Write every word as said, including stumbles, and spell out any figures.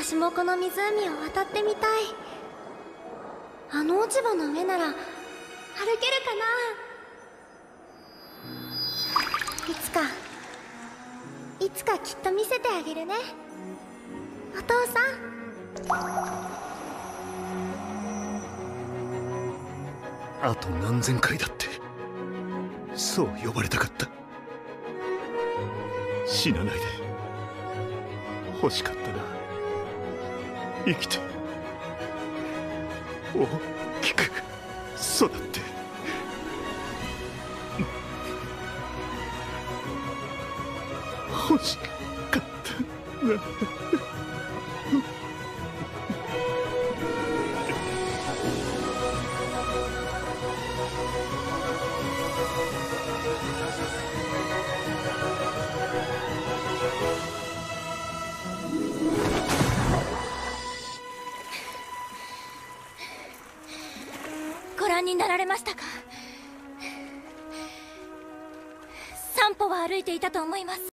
私もこの湖を渡ってみたい。あの落ち葉の上なら歩けるかな。いつかいつかきっと見せてあげるね、お父さん。 あと何千回だってそう呼ばれたかった。死なないで欲しかったな。生きて大きく育って欲しかったな。 ご覧になられましたか。散歩は歩いていたと思います。